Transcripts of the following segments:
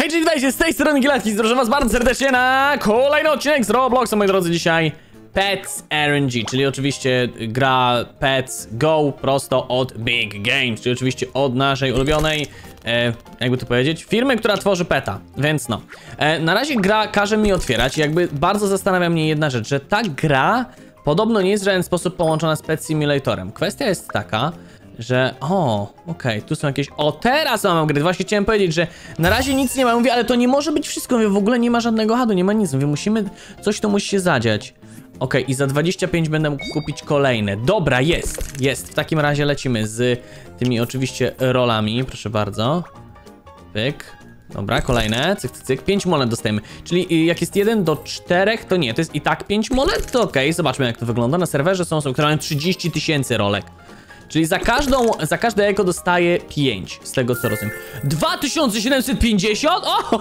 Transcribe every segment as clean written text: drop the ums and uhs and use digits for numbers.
Hej, cześć, witajcie, z tej strony Gilatki, zapraszam was bardzo serdecznie na kolejny odcinek z Robloxa, moi drodzy, dzisiaj Pets RNG, czyli oczywiście gra Pets Go prosto od Big Games, czyli oczywiście od naszej ulubionej, jakby to powiedzieć, firmy, która tworzy peta, więc no. Na razie gra każe mi otwierać i jakby bardzo zastanawia mnie jedna rzecz, że ta gra podobno nie jest w żaden sposób połączona z Pet Simulatorem. Kwestia jest taka, że... okej, tu są jakieś... teraz mam upgrade. Właśnie chciałem powiedzieć, że na razie nic nie ma. Mówię, ale to nie może być wszystko. Mówię, w ogóle nie ma żadnego hadu, nie ma nic. Mówię, musimy... Coś tu musi się zadziać. Okej, i za 25 będę mógł kupić kolejne. Dobra, jest. W takim razie lecimy z tymi oczywiście rolami. Proszę bardzo. Pyk. Dobra, kolejne. Cyk, cyk, cyk. 5 monet dostajemy. Czyli jak jest 1 do 4, to nie. To jest i tak 5 monet? To okej, zobaczmy jak to wygląda. Na serwerze są osoby, które mają 30 000 rolek. Czyli za każde eko dostaje 5, z tego co rozumiem. 2750?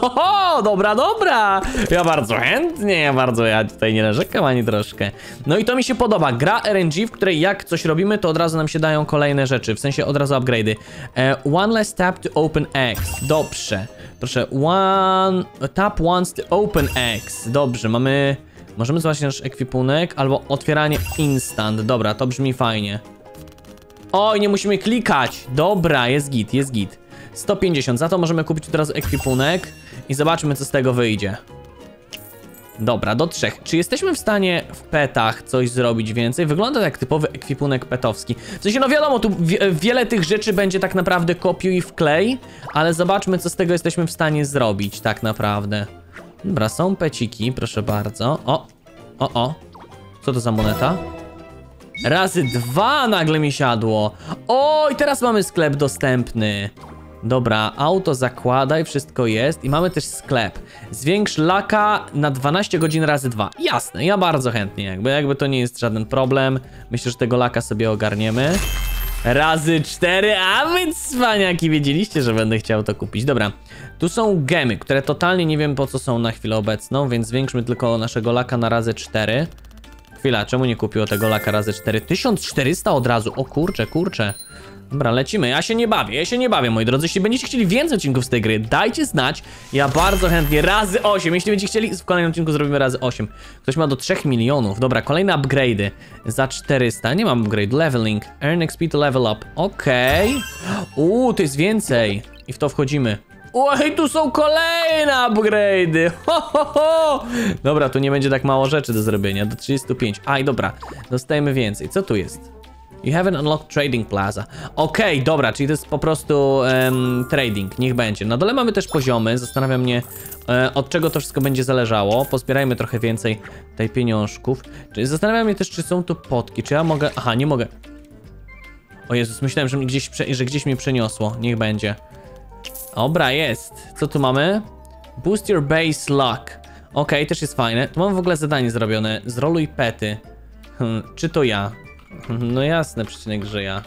Dobra. Ja bardzo chętnie, ja tutaj nie narzekam ani troszkę. No i to mi się podoba. Gra RNG, w której jak coś robimy, to od razu nam się dają kolejne rzeczy. W sensie od razu upgrade'y. One less tap to open X. Dobrze. Proszę, tap once to open X. Dobrze, możemy zobaczyć nasz ekwipunek, albo otwieranie instant. Dobra, to brzmi fajnie. Oj, nie musimy klikać. Dobra, jest git. 150, za to możemy kupić od razu ekwipunek i zobaczmy, co z tego wyjdzie. Dobra, do 3. Czy jesteśmy w stanie w petach coś zrobić więcej? Wygląda jak typowy ekwipunek petowski. W sensie, no wiadomo, tu wiele tych rzeczy będzie tak naprawdę kopiuj i wklej, ale zobaczmy, co z tego jesteśmy w stanie zrobić tak naprawdę. Dobra, są peciki, proszę bardzo. Co to za moneta? Razy 2 nagle mi siadło. Oj, teraz mamy sklep dostępny. Dobra, auto zakładaj, wszystko jest. I mamy też sklep. Zwiększ laka na 12 godzin razy 2. Jasne, ja bardzo chętnie, jakby to nie jest żaden problem. Myślę, że tego laka sobie ogarniemy. Razy 4, a wy cwaniaki, wiedzieliście, że będę chciał to kupić. Dobra, tu są gemy, które totalnie nie wiem po co są na chwilę obecną, więc zwiększmy tylko naszego laka na razy 4. Chwila, czemu nie kupiło tego laka razy 4? 1400 od razu, o kurczę. Dobra, lecimy, ja się nie bawię, moi drodzy. Jeśli będziecie chcieli więcej odcinków z tej gry, dajcie znać. Ja bardzo chętnie, razy 8. Jeśli będziecie chcieli, w kolejnym odcinku zrobimy razy 8. Ktoś ma do 3 milionów. Dobra, kolejne upgrade'y za 400. Nie mam upgrade, leveling, earn XP to level up. Okej. To jest więcej. I w to wchodzimy. Oj, tu są kolejne upgrade'y. Dobra, tu nie będzie tak mało rzeczy do zrobienia. Do 35. Aj, dobra. Dostajemy więcej. Co tu jest? You haven't unlocked trading plaza. Okej, dobra, czyli to jest po prostu trading. Niech będzie. Na dole mamy też poziomy. Zastanawia mnie, od czego to wszystko będzie zależało. Pozbierajmy trochę więcej tutaj pieniążków. Zastanawia mnie też, czy są tu potki. Czy ja mogę... Aha, nie mogę. O Jezus, myślałem, że gdzieś mnie przeniosło. Niech będzie. Dobra, jest. Co tu mamy? Boost your base luck. Okej, też jest fajne. Tu mam w ogóle zadanie zrobione. Zroluj pety. Czy to ja? No jasne, przecinek, że ja.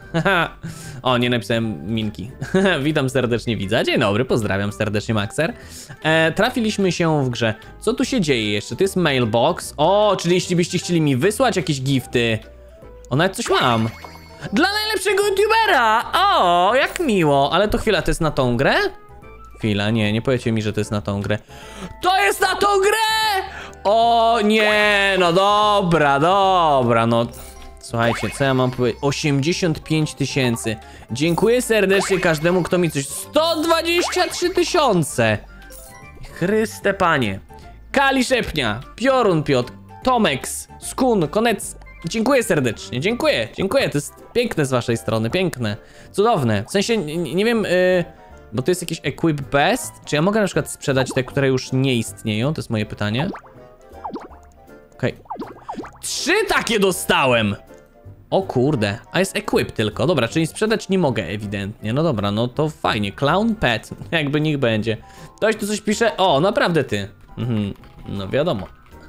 O, nie napisałem minki. Witam serdecznie widza. Dzień dobry, pozdrawiam serdecznie Maxer. Trafiliśmy się w grze. Co tu się dzieje jeszcze? To jest mailbox. O, czyli jeśli byście chcieli mi wysłać jakieś gifty. O, nawet coś mam. Dla najlepszego youtubera! O, jak miło. Ale to chwila, to jest na tą grę? Chwila, nie powiecie mi, że to jest na tą grę. To jest na tą grę! O nie, no dobra, no. Słuchajcie, co ja mam powiedzieć? 85 000. Dziękuję serdecznie każdemu, kto mi coś... 123 000! Chryste panie. Kali Szepnia, Piorun Piotr, Tomex, Skun, Konec... Dziękuję serdecznie, dziękuję. To jest piękne z waszej strony, piękne. Cudowne, w sensie, nie wiem, bo to jest jakiś equip best. Czy ja mogę na przykład sprzedać te, które już nie istnieją? To jest moje pytanie. Okej. 3 takie dostałem! O kurde, a jest equip tylko. Dobra, czyli sprzedać nie mogę ewidentnie. No dobra, no to fajnie. Clown pet, jakby niech będzie. Ktoś tu coś pisze? O, naprawdę ty. No wiadomo.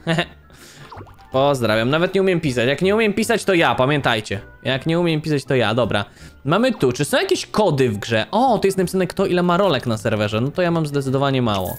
Pozdrawiam, nawet nie umiem pisać. Jak nie umiem pisać, to ja, pamiętajcie. Jak nie umiem pisać, to ja, dobra. Mamy tu, czy są jakieś kody w grze? O, to jest napisane, kto ile ma rolek na serwerze. No to ja mam zdecydowanie mało.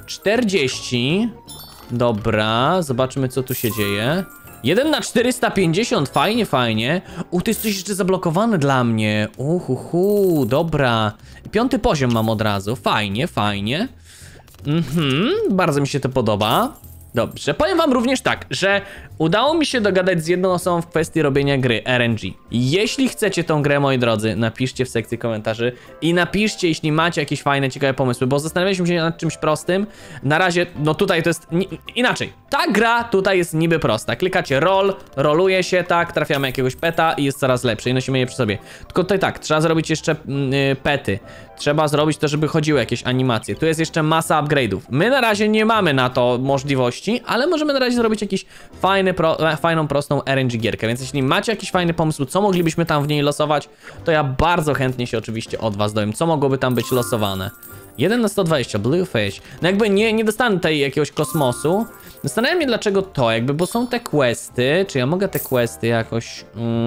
40. Dobra, zobaczmy, co tu się dzieje. 1 na 450, fajnie. To jest coś jeszcze zablokowane dla mnie. Dobra. 5. poziom mam od razu, fajnie. Bardzo mi się to podoba. Dobrze, powiem wam również tak, że udało mi się dogadać z jedną osobą w kwestii robienia gry RNG. Jeśli chcecie tą grę, moi drodzy, napiszcie w sekcji komentarzy i napiszcie, jeśli macie jakieś fajne, ciekawe pomysły, bo zastanawialiśmy się nad czymś prostym. Na razie, no tutaj to jest inaczej. Ta gra tutaj jest niby prosta. Klikacie roll, roluje się, tak, trafiamy jakiegoś peta i jest coraz lepszy i nosimy je przy sobie. Tylko tutaj tak, trzeba zrobić jeszcze pety. Trzeba zrobić to, żeby chodziły jakieś animacje. Tu jest jeszcze masa upgrade'ów. My na razie nie mamy na to możliwości, ale możemy na razie zrobić jakiś fajną, prostą RNG gierkę. Więc jeśli macie jakiś fajny pomysł, co moglibyśmy tam w niej losować, to ja bardzo chętnie się oczywiście od was dowiem, co mogłoby tam być losowane. 1 na 120, Bluefish. No jakby nie dostanę tutaj jakiegoś kosmosu. Zastanawiam się dlaczego to, jakby, bo są te questy. Czy ja mogę te questy jakoś...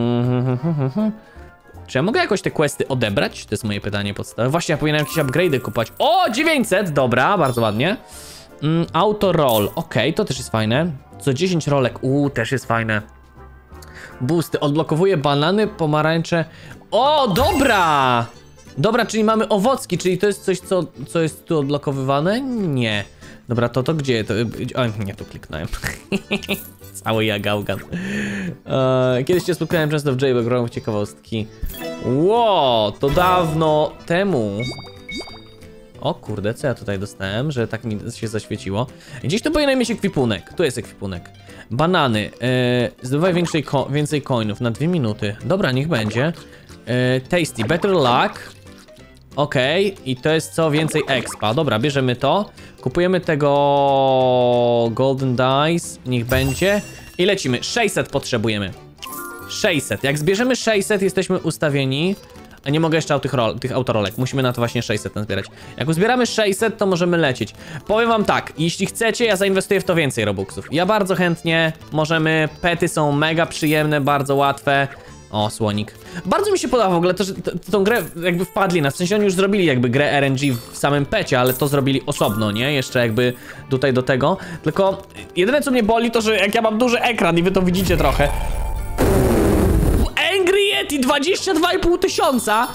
Czy ja mogę jakoś te questy odebrać? To jest moje pytanie podstawowe. Właśnie, ja powinienem jakieś upgrade'y kupować. O, 900! Dobra, bardzo ładnie. Auto roll. Okej, to też jest fajne. Co 10 rolek. Też jest fajne. Boosty. Odblokowuje banany, pomarańcze. O, dobra! Dobra, czyli mamy owocki, czyli to jest coś, co jest tu odblokowywane? Nie. Dobra, to gdzie? O, nie, tu kliknąłem. Cały ja gałgan. Kiedyś się spotkałem często w Jailbreak, grałem w ciekawostki. Ło, to dawno temu. O kurde, co ja tutaj dostałem, że tak mi się zaświeciło. Gdzieś tu powinien mieć ekwipunek. Tu jest ekwipunek. Banany. Zdobywaj więcej coinów na 2 minuty. Dobra, niech będzie. Tasty, better luck. Okej, i to jest co? Więcej expa. Dobra, bierzemy to. Kupujemy tego golden dice. Niech będzie. I lecimy. 600 potrzebujemy. 600. Jak zbierzemy 600, jesteśmy ustawieni. A nie mogę jeszcze tych autorolek. Musimy na to właśnie 600 zbierać. Jak uzbieramy 600, to możemy lecieć. Powiem wam tak, jeśli chcecie, ja zainwestuję w to więcej robuxów. Ja bardzo chętnie. Możemy. Pety są mega przyjemne, bardzo łatwe. O, słonik. Bardzo mi się podoba w ogóle to, że tą grę jakby wpadli na, w sensie oni już zrobili jakby grę RNG w samym pecie, ale to zrobili osobno, nie? Jeszcze jakby tutaj do tego. Tylko jedyne co mnie boli to, że jak ja mam duży ekran i wy to widzicie trochę. Angry Yeti 22,5 tysiąca.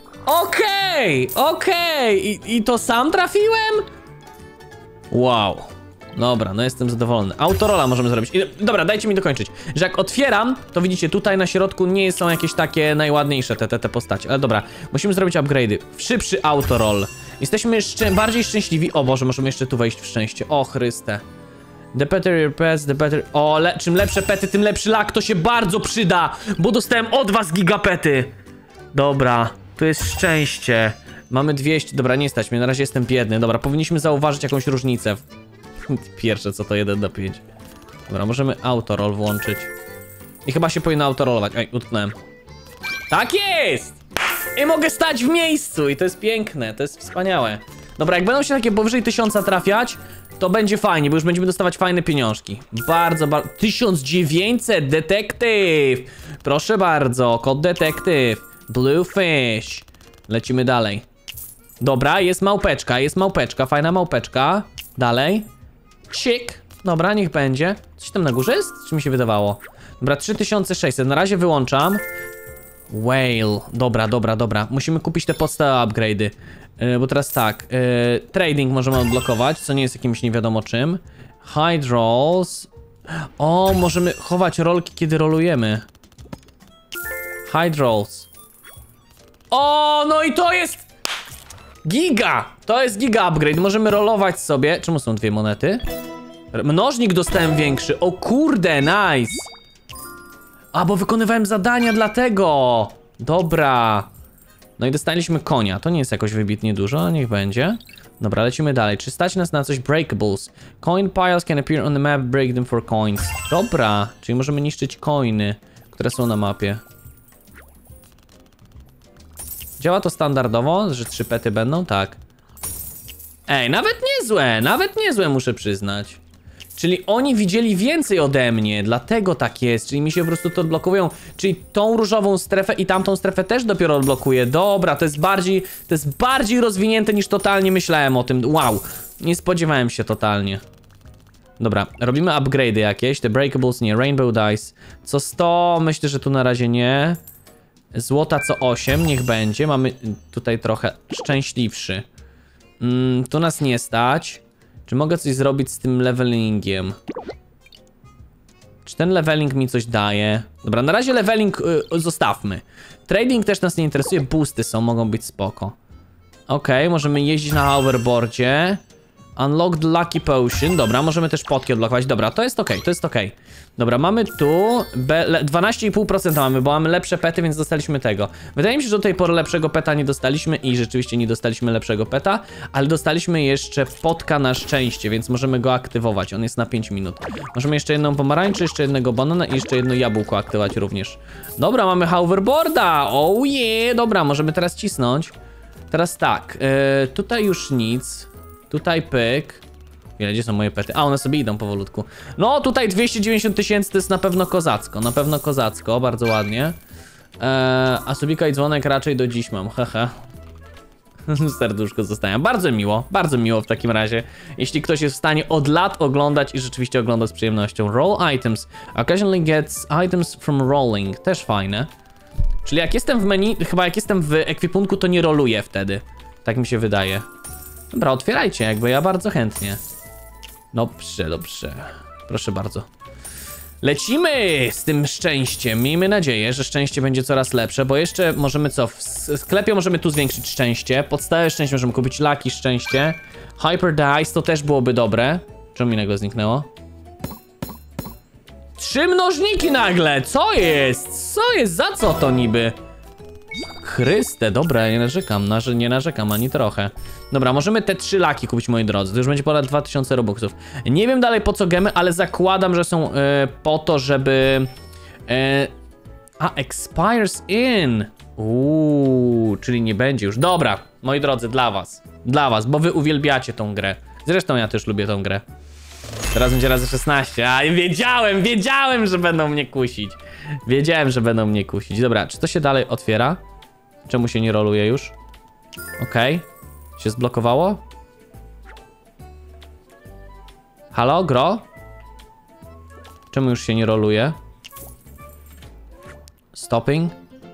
Okej. I to sam trafiłem? Wow. Dobra, no jestem zadowolony. Autorola możemy zrobić. Dobra, dajcie mi dokończyć. Że jak otwieram, to widzicie, tutaj na środku nie są jakieś takie najładniejsze te postacie. Ale dobra, musimy zrobić upgrade'y. Szybszy autoroll. Jesteśmy bardziej szczęśliwi. O Boże, możemy jeszcze tu wejść w szczęście. O Chryste. The better your pets, the better... O, czym lepsze pety, tym lepszy luck. To się bardzo przyda, bo dostałem od was gigapety. Dobra, tu jest szczęście. Mamy 200. Dobra, nie stać mnie, na razie jestem biedny. Dobra, powinniśmy zauważyć jakąś różnicę. Pierwsze co to 1 na 5. Dobra, możemy autoroll włączyć. I chyba się powinno autorolować. Ej, utknąłem. Tak jest! I mogę stać w miejscu i to jest piękne, to jest wspaniałe. Dobra, jak będą się takie powyżej 1000 trafiać, to będzie fajnie, bo już będziemy dostawać fajne pieniążki. Bardzo 1900, detektyw! Proszę bardzo, kod detektyw. Bluefish. Lecimy dalej. Dobra, jest małpeczka, fajna małpeczka. Dalej. Sik. Dobra, niech będzie. Coś tam na górze jest? Czy mi się wydawało? Dobra, 3600. Na razie wyłączam. Whale. Dobra. Musimy kupić te podstawowe upgrade'y. Bo teraz tak. Trading możemy odblokować, co nie jest jakimś nie wiadomo czym. Hide rolls. O, możemy chować rolki, kiedy rolujemy. Hide rolls. O, no i to jest giga! To jest giga upgrade. Możemy rolować sobie. Czemu są 2 monety? Mnożnik dostałem większy. O kurde, nice. A, bo wykonywałem zadania dlatego. Dobra. No i dostaliśmy konia. To nie jest jakoś wybitnie dużo, niech będzie. Dobra, lecimy dalej. Czy stać nas na coś? Breakables. Coin piles can appear on the map. Break them for coins. Dobra, czyli możemy niszczyć coiny, które są na mapie. Działa to standardowo, że 3 pety będą? Tak. Ej, nawet niezłe muszę przyznać. Czyli oni widzieli więcej ode mnie, dlatego tak jest, czyli mi się po prostu to odblokowują. Czyli tą różową strefę i tamtą strefę też dopiero odblokuję. Dobra, to jest bardziej rozwinięte niż totalnie myślałem o tym. Wow, nie spodziewałem się totalnie. Dobra, robimy upgrade'y jakieś, te breakables nie, rainbow dice. Co 100, myślę, że tu na razie nie. Złota co 8, niech będzie, mamy tutaj trochę szczęśliwszy. Tu nas nie stać. Czy mogę coś zrobić z tym levelingiem? Czy ten leveling mi coś daje? Dobra, na razie leveling zostawmy. Trading też nas nie interesuje, boosty są, mogą być spoko. Okej, możemy jeździć na hoverboardzie. Unlock the Lucky Potion. Dobra, możemy też potki odblokować. Dobra, to jest okej, to jest okej. Dobra, mamy tu 12,5% mamy, bo mamy lepsze pety, więc dostaliśmy tego. Wydaje mi się, że do tej pory lepszego peta nie dostaliśmy i rzeczywiście nie dostaliśmy lepszego peta, ale dostaliśmy jeszcze potka na szczęście, więc możemy go aktywować. On jest na 5 minut. Możemy jeszcze jedną pomarańczę, jeszcze jednego banana i jeszcze jedno jabłko aktywować również. Dobra, mamy hoverboarda. Oh yeah, dobra, możemy teraz cisnąć. Teraz tak, tutaj już nic. Tutaj pyk. Ile, gdzie są moje pety? A, one sobie idą powolutku. No, tutaj 290 tysięcy to jest na pewno kozacko, bardzo ładnie. A subika i dzwonek raczej do dziś mam, hehe. Serduszko zostaje. Bardzo miło w takim razie. Jeśli ktoś jest w stanie od lat oglądać i rzeczywiście ogląda z przyjemnością. Roll items. Occasionally gets items from rolling. Też fajne. Czyli jak jestem w menu, chyba jak jestem w ekwipunku, to nie roluję wtedy. Tak mi się wydaje. Dobra, otwierajcie, jakby ja bardzo chętnie. Dobrze. Proszę bardzo. Lecimy z tym szczęściem. Miejmy nadzieję, że szczęście będzie coraz lepsze, bo jeszcze możemy co? W sklepie możemy tu zwiększyć szczęście. Podstawowe szczęście możemy kupić, lucky szczęście. Hyper dice to też byłoby dobre. Czemu innego zniknęło? 3 mnożniki nagle! Co jest? Za co to niby? Chryste, dobra, nie narzekam ani trochę. Dobra, możemy te 3 laki kupić, moi drodzy. To już będzie ponad 2000 robuxów. Nie wiem dalej po co gemy, ale zakładam, że są po to, żeby... expires in. Czyli nie będzie już. Dobra, moi drodzy, dla was, bo wy uwielbiacie tą grę. Zresztą ja też lubię tą grę. Teraz będzie razy 16. A, wiedziałem, że będą mnie kusić. Dobra, czy to się dalej otwiera? Czemu się nie roluje już? Okej. Się zblokowało? Halo, gro? Czemu już się nie roluje? Stopping?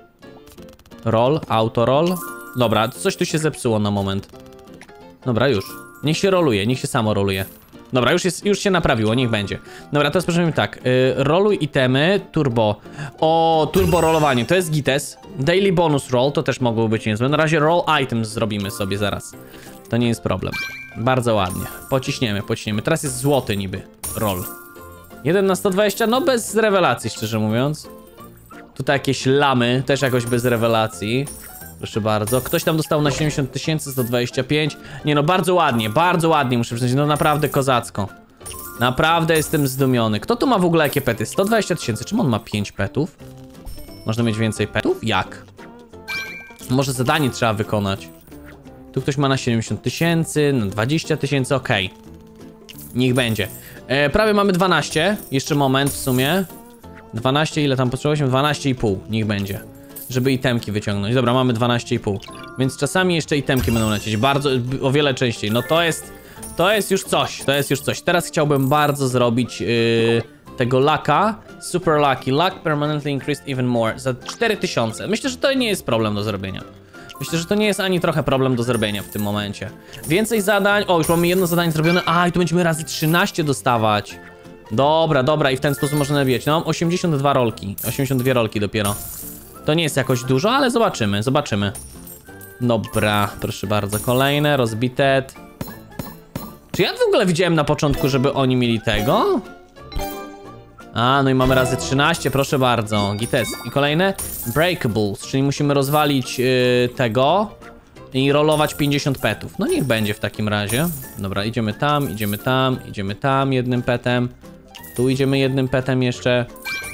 Roll, auto roll. Dobra, coś tu się zepsuło na moment. Dobra, już. Niech się roluje, niech się samo roluje. Dobra, już się naprawiło, niech będzie. Dobra, teraz proszę mi tak. Roluj itemy, turbo. O, turbo rolowanie, to jest gites. Daily bonus roll, to też mogło być niezłe. Na razie roll items zrobimy sobie zaraz. To nie jest problem. Bardzo ładnie. Pociśniemy. Teraz jest złoty niby roll. 1 na 120, no bez rewelacji, szczerze mówiąc. Tutaj jakieś lamy, też jakoś bez rewelacji. Proszę bardzo. Ktoś tam dostał na 70 tysięcy, 125. Nie no, bardzo ładnie muszę przyznać. No naprawdę kozacko. Naprawdę jestem zdumiony. Kto tu ma w ogóle jakie pety? 120 tysięcy. Czym on ma 5 petów? Można mieć więcej petów? Jak? Może zadanie trzeba wykonać. Tu ktoś ma na 70 tysięcy, na 20 tysięcy, okej. Niech będzie. Prawie mamy 12. Jeszcze moment w sumie. 12, ile tam potrzebowaliśmy? 12,5. Niech będzie. Żeby itemki wyciągnąć. Dobra, mamy 12,5. Więc czasami jeszcze itemki będą lecieć. O wiele częściej. No to jest już coś. Teraz chciałbym bardzo zrobić tego lucka. Super lucky. Luck permanently increased even more. Za 4000. Myślę, że to nie jest problem do zrobienia. Myślę, że to nie jest ani trochę problem do zrobienia w tym momencie. Więcej zadań. O, już mamy jedno zadanie zrobione. A, i tu będziemy razy 13 dostawać. Dobra, i w ten sposób można nabijać. No, mam 82 rolki. 82 rolki dopiero. To nie jest jakoś dużo, ale zobaczymy. Dobra, proszę bardzo. Kolejne, rozbite. Czy ja w ogóle widziałem na początku, żeby oni mieli tego? A, no i mamy razy 13, proszę bardzo. Gites. I kolejne breakables, czyli musimy rozwalić tego i rolować 50 petów. No niech będzie w takim razie. Dobra, idziemy tam jednym petem. Tu idziemy jednym petem jeszcze.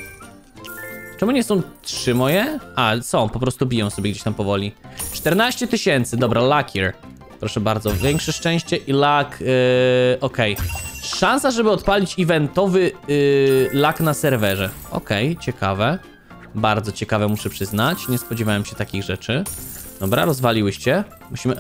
Czemu nie są 3 moje? A, są, po prostu biją sobie gdzieś tam powoli. 14 tysięcy, dobra, luckier. Proszę bardzo, większe szczęście i luck, okej. Szansa, żeby odpalić eventowy luck na serwerze. Okej, ciekawe. Bardzo ciekawe, muszę przyznać. Nie spodziewałem się takich rzeczy. Dobra, rozwaliłyście. Musimy...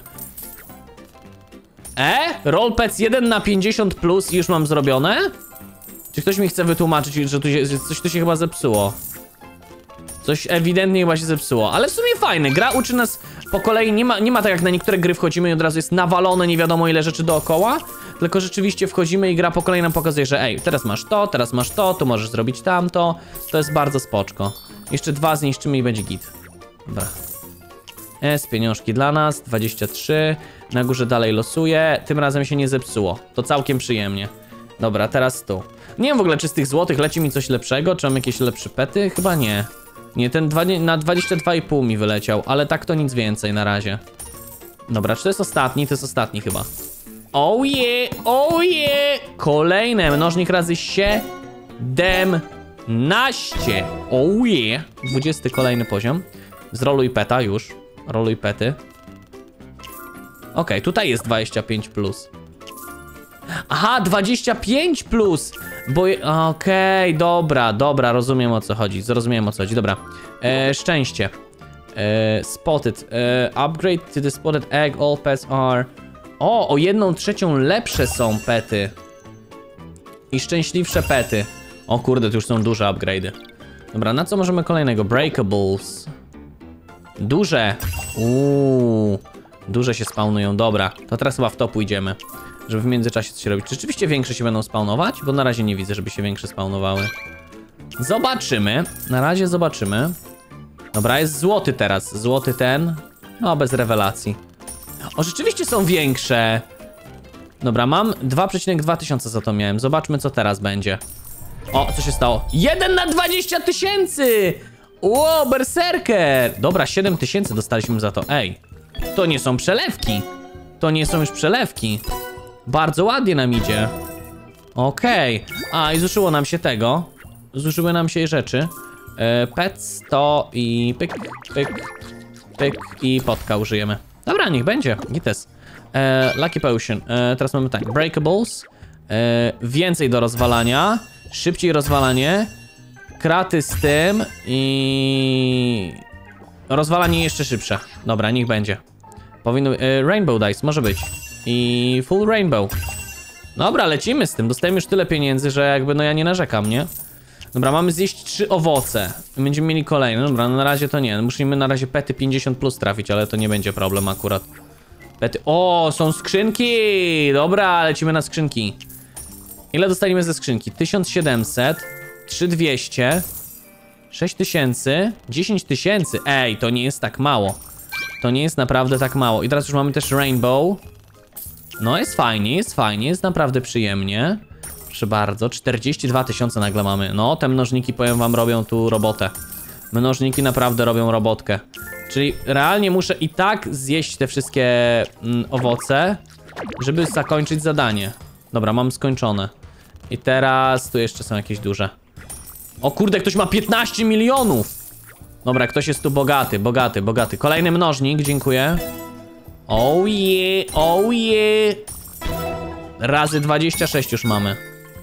Roll pets 1 na 50 plus i już mam zrobione? Czy ktoś mi chce wytłumaczyć, że coś tu się chyba zepsuło? Coś ewidentnie chyba się zepsuło, ale w sumie fajne. Gra uczy nas po kolei, nie ma tak jak na niektóre gry wchodzimy i od razu jest nawalone nie wiadomo ile rzeczy dookoła. Tylko rzeczywiście wchodzimy i gra po kolei nam pokazuje, że ej, teraz masz to, tu możesz zrobić tamto. To jest bardzo spoczko. Jeszcze 2 zniszczymy i będzie git. Dobra. Pieniążki dla nas, 23. Na górze dalej losuję. Tym razem się nie zepsuło. To całkiem przyjemnie. Dobra, teraz tu. Nie wiem w ogóle, czy z tych złotych leci mi coś lepszego, czy mam jakieś lepsze pety? Chyba nie. Nie, ten na 22,5 mi wyleciał, ale tak to nic więcej na razie. Dobra, czy to jest ostatni? To jest ostatni chyba. Oh yeah, oh yeah! Kolejne, mnożnik razy 17. Oh yeah! 20 kolejny poziom. Zroluj peta już. Roluj pety. Okej, tutaj jest 25+. Aha, 25+! Bo... Okej, dobra, rozumiem o co chodzi. Zrozumiałem o co chodzi, dobra. Szczęście. Spotted. Upgrade to the spotted egg, all pets are... O 1/3 lepsze są pety. I szczęśliwsze pety. O kurde, to już są duże upgrade'y. Dobra, na co możemy kolejnego? Breakables. Duże. Duże się spawnują, dobra. To teraz chyba w to pójdziemy. Żeby w międzyczasie coś robić. Czy rzeczywiście większe się będą spawnować? Bo na razie nie widzę, żeby się większe spawnowały. Zobaczymy. Na razie zobaczymy. Dobra, jest złoty teraz. Złoty ten. No, bez rewelacji. O, rzeczywiście są większe. Dobra, mam 2,2 tysiąca za to miałem. Zobaczmy, co teraz będzie. O, co się stało? 1 na 20 000! Ło, berserker! Dobra, 7 000 dostaliśmy za to. Ej, to nie są przelewki. To nie są już przelewki. Bardzo ładnie nam idzie. Okej. A, i zużyło nam się tego. Zużyły nam się rzeczy. Pets to i pyk, pyk, pyk i potka użyjemy. Dobra, niech będzie. Gites. Lucky Potion. Teraz mamy tak. Breakables. Więcej do rozwalania. Szybciej rozwalanie. Kraty z tym. I... rozwalanie jeszcze szybsze. Dobra, niech będzie. Powinno... Rainbow Dice, może być. I full rainbow. Dobra, lecimy z tym. Dostajemy już tyle pieniędzy, że jakby no ja nie narzekam, nie? Dobra, mamy zjeść 3 owoce. Będziemy mieli kolejne. Dobra, no na razie to nie. Musimy na razie pety 50+ trafić, ale to nie będzie problem akurat. Pety... O, są skrzynki! Dobra, lecimy na skrzynki. Ile dostaniemy ze skrzynki? 1700, 3200, 6000, 10 000. Ej, to nie jest tak mało. To nie jest naprawdę tak mało. I teraz już mamy też rainbow. No jest fajnie, jest naprawdę przyjemnie. Proszę bardzo, 42 000 nagle mamy. No, te mnożniki, powiem wam, robią tu robotę. Mnożniki naprawdę robią robotkę. Czyli realnie muszę i tak zjeść te wszystkie owoce, żeby zakończyć zadanie. Dobra, mam skończone. I teraz tu jeszcze są jakieś duże. O kurde, ktoś ma 15 milionów! Dobra, ktoś jest tu bogaty. Kolejny mnożnik, dziękuję. Oh yeah, oh yeah. Razy 26 już mamy.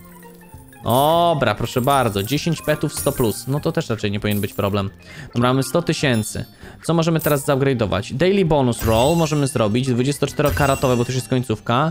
Dobra, proszę bardzo. 10 petów, 100+. No to też raczej nie powinien być problem. Dobra, mamy 100 000. Co możemy teraz zupgrade'ować? Daily bonus roll możemy zrobić. 24-karatowe, bo to już jest końcówka.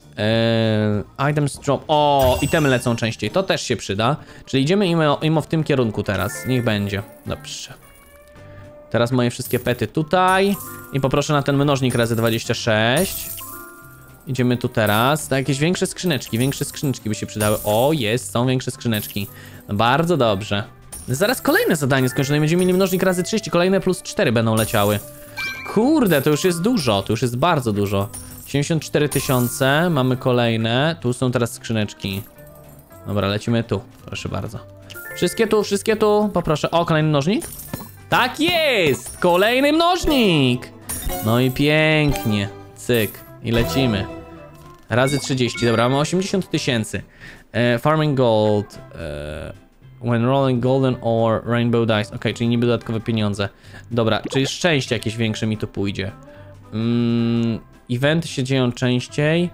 Items drop. O, itemy lecą częściej. To też się przyda. Czyli idziemy imo w tym kierunku teraz. Niech będzie. Dobrze. Teraz moje wszystkie pety tutaj. I poproszę na ten mnożnik razy 26. Idziemy tu teraz. Tak, jakieś większe skrzyneczki by się przydały. O, są większe skrzyneczki. Bardzo dobrze. Zaraz kolejne zadanie skończone. Będziemy mieli mnożnik razy 30. Kolejne plus 4 będą leciały. Kurde, to już jest dużo. To już jest bardzo dużo. 74 000. Mamy kolejne. Tu są teraz skrzyneczki. Dobra, lecimy tu. Proszę bardzo. Wszystkie tu. Poproszę. O, kolejny mnożnik. Tak jest! Kolejny mnożnik! No i pięknie. Cyk. I lecimy. Razy 30. Dobra, mamy 80 000. Farming gold. When rolling golden or rainbow dice. Ok, czyli niby dodatkowe pieniądze. Dobra, czyli szczęście jakieś większe mi tu pójdzie. Eventy się dzieją częściej.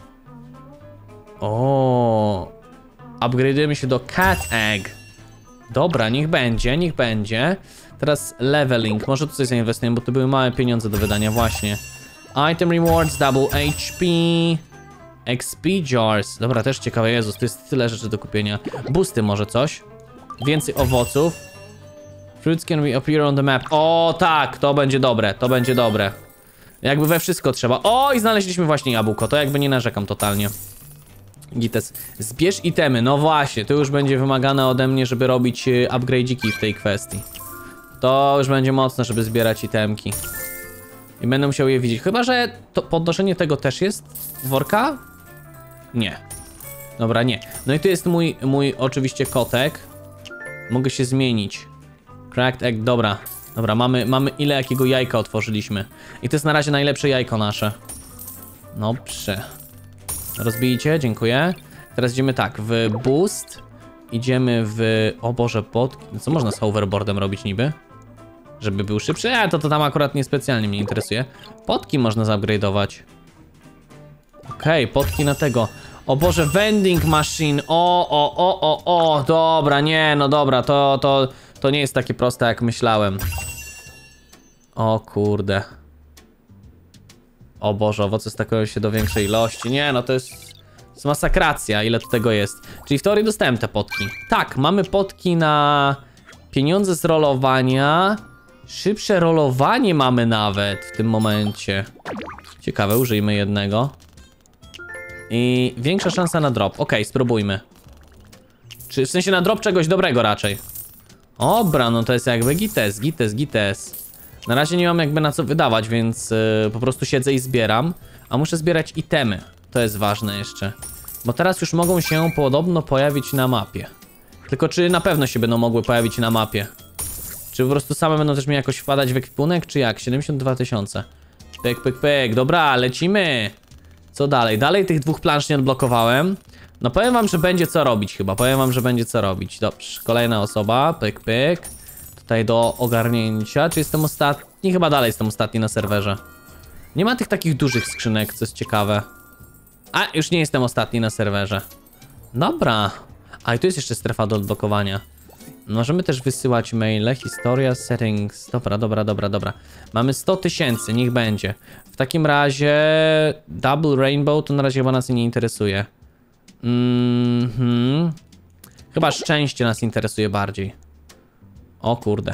O, upgrade'ujemy się do cat egg. Dobra, niech będzie. Teraz leveling. Może tu coś zainwestujemy, bo to były małe pieniądze do wydania, właśnie. Item rewards, double HP. XP jars. Dobra, też ciekawe. Jezus, to jest tyle rzeczy do kupienia. Boosty może coś. Więcej owoców. Fruits can appear on the map. O tak, to będzie dobre, to będzie dobre. Jakby we wszystko trzeba. O, i znaleźliśmy właśnie jabłko, to jakby nie narzekam totalnie. Gites. Zbierz itemy, no właśnie, to już będzie wymagane ode mnie, żeby robić upgrade'iki w tej kwestii. To już będzie mocne, żeby zbierać itemki. I będę musiał je widzieć. Chyba że to podnoszenie tego też jest worka? Nie. Dobra, nie. No i tu jest mój oczywiście kotek. Mogę się zmienić. Cracked egg, dobra. Dobra, mamy ile jakiego jajka otworzyliśmy. I to jest na razie najlepsze jajko nasze. Dobrze. Rozbijcie, dziękuję. Teraz idziemy tak, w boost. Idziemy w... O Boże, co można z hoverboardem robić niby? Żeby był szybszy? To tam akurat niespecjalnie mnie interesuje. Potki można zupgrade'ować. Okej, potki na tego. O Boże, vending machine. O, dobra, nie, no dobra, to nie jest takie proste jak myślałem. O kurde. O Boże, owoce stakują się do większej ilości. Nie, no to jest masakracja, ile tu tego jest. Czyli w teorii dostałem te potki. Tak, mamy potki na pieniądze z rolowania. Szybsze rolowanie mamy nawet w tym momencie. Ciekawe, użyjmy jednego. I większa szansa na drop. Okej, spróbujmy. Czy w sensie na drop czegoś dobrego raczej. Dobra, no to jest jakby gites. Na razie nie mam jakby na co wydawać, więc po prostu siedzę i zbieram. A muszę zbierać itemy. To jest ważne jeszcze. Bo teraz już mogą się podobno pojawić na mapie. Tylko czy na pewno się będą mogły pojawić na mapie? Czy po prostu same będą też mi jakoś wpadać w ekwipunek, czy jak? 72 000. Pyk. Dobra, lecimy. Co dalej? Dalej tych dwóch plansz nie odblokowałem. No powiem wam, że będzie co robić chyba. Dobrze, kolejna osoba. Pyk. Tutaj do ogarnięcia. Czy jestem ostatni? Chyba dalej jestem ostatni na serwerze. Nie ma tych takich dużych skrzynek, co jest ciekawe. A, już nie jestem ostatni na serwerze. Dobra. A, i tu jest jeszcze strefa do odblokowania. Możemy też wysyłać maile, historia, settings. Dobra. Mamy 100 000, niech będzie. W takim razie Double Rainbow to na razie chyba nas nie interesuje. Chyba szczęście nas interesuje bardziej. O kurde.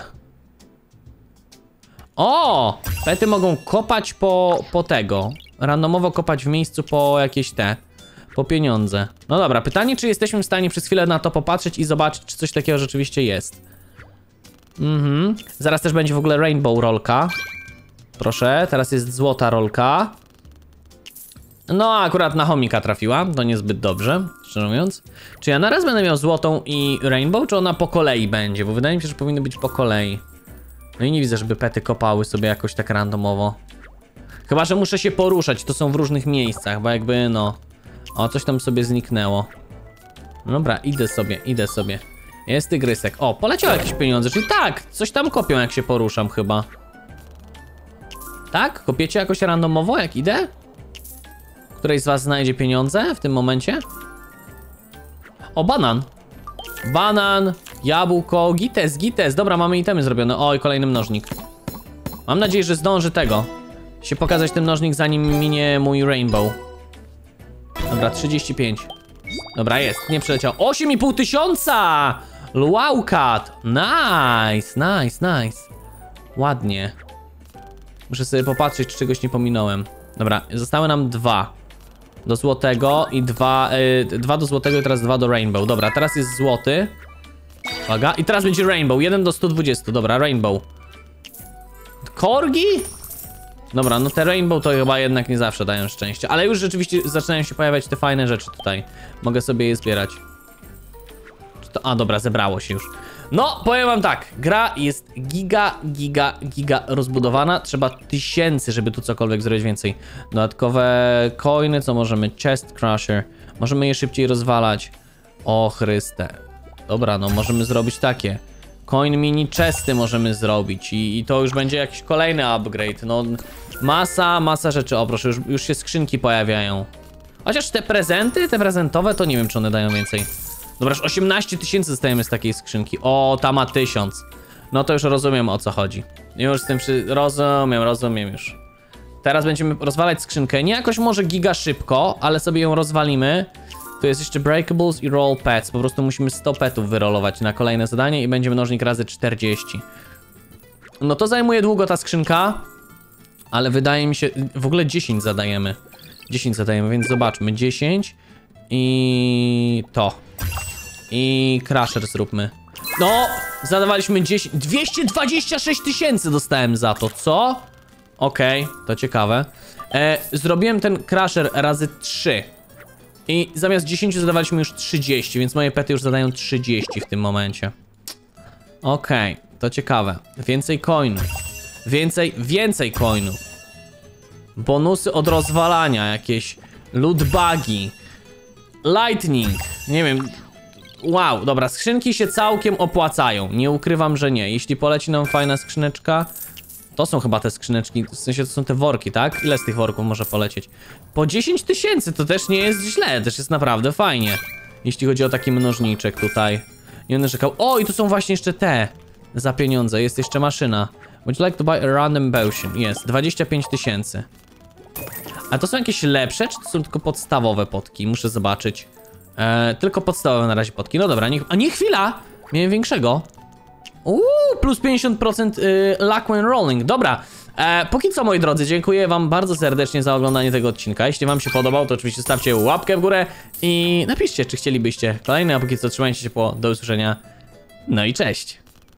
O! Pety mogą kopać po tego. Randomowo kopać w miejscu po jakieś po pieniądze. No dobra, pytanie, czy jesteśmy w stanie przez chwilę na to popatrzeć i zobaczyć, czy coś takiego rzeczywiście jest. Zaraz też będzie w ogóle rainbow rolka. Proszę, teraz jest złota rolka. No, akurat na chomika trafiła, to niezbyt dobrze, szczerze mówiąc. Czy ja naraz będę miał złotą i rainbow, czy ona po kolei będzie? Bo wydaje mi się, że powinny być po kolei. No i nie widzę, żeby pety kopały sobie jakoś tak randomowo. Chyba że muszę się poruszać, to są w różnych miejscach, bo jakby no... O, coś tam sobie zniknęło. Dobra, idę sobie. Jest tygrysek. O, poleciały jakieś pieniądze, czyli tak, coś tam kopią jak się poruszam chyba. Tak? Kopiecie jakoś randomowo jak idę? Któryś z was znajdzie pieniądze w tym momencie? O, banan. Banan, jabłko, gites. Dobra, mamy itemy zrobione. Oj, kolejny mnożnik. Mam nadzieję, że zdąży się pokazać ten mnożnik, zanim minie mój rainbow. Dobra, 35. Dobra, jest, nie przeleciał. 8500! Luaukat! Nice. Ładnie. Muszę sobie popatrzeć, czy czegoś nie pominąłem. Dobra, zostały nam 2 do złotego i 2 do złotego i teraz 2 do rainbow. Dobra, teraz jest złoty. Uwaga, i teraz będzie rainbow. 1 do 120, dobra, rainbow. Korgi? Dobra, no te rainbow to chyba jednak nie zawsze dają szczęście. Ale już rzeczywiście zaczynają się pojawiać te fajne rzeczy tutaj. Mogę sobie je zbierać. A dobra, zebrało się już. No, powiem wam tak, gra jest giga rozbudowana. Trzeba 1000, żeby tu cokolwiek zrobić więcej. Dodatkowe coiny, co możemy? Chest Crusher. Możemy je szybciej rozwalać. O Chryste. Dobra, no możemy zrobić takie. Coin mini chesty możemy zrobić i to już będzie jakiś kolejny upgrade. No, masa rzeczy. O proszę, już się skrzynki pojawiają. Chociaż te prezentowe, to nie wiem, czy one dają więcej. Dobra, już 18 000 dostajemy z takiej skrzynki. O, ta ma 1000. No to już rozumiem, o co chodzi. Już z tym rozumiem już. Teraz będziemy rozwalać skrzynkę. Nie jakoś może giga szybko, ale sobie ją rozwalimy. Tu jest jeszcze breakables i roll pets. Po prostu musimy 100 petów wyrolować na kolejne zadanie i będzie mnożnik razy 40. No to zajmuje długo ta skrzynka, ale wydaje mi się... W ogóle 10 zadajemy. 10 zadajemy, więc zobaczmy. 10 i to. I crusher zróbmy. No, zadawaliśmy 10... 226 000 dostałem za to, co? Okej, to ciekawe. Zrobiłem ten crusher razy 3. I zamiast 10 zadawaliśmy już 30, więc moje pety już zadają 30 w tym momencie. Okej, to ciekawe. Więcej coinów. Więcej coinów. Bonusy od rozwalania, jakieś loot bugi. Lightning, nie wiem. Wow, dobra, skrzynki się całkiem opłacają. Nie ukrywam, że nie. Jeśli poleci nam fajna skrzyneczka... To są chyba te skrzyneczki, w sensie to są te worki, tak? Ile z tych worków może polecieć? Po 10 000 to też nie jest źle, też jest naprawdę fajnie. Jeśli chodzi o taki mnożniczek tutaj. Nie będę czekał. O, i tu są właśnie jeszcze te. Za pieniądze, jest jeszcze maszyna. Would you like to buy a random potion? Jest, 25 000. A to są jakieś lepsze, czy to są tylko podstawowe potki? Muszę zobaczyć. Tylko podstawowe na razie potki. No dobra, a nie, chwila! Miałem większego. Plus 50% luck when rolling. Dobra, póki co, moi drodzy, dziękuję wam bardzo serdecznie za oglądanie tego odcinka. Jeśli wam się podobał, to oczywiście stawcie łapkę w górę i napiszcie, czy chcielibyście kolejny, a póki co trzymajcie się ciepło. Do usłyszenia. No i cześć.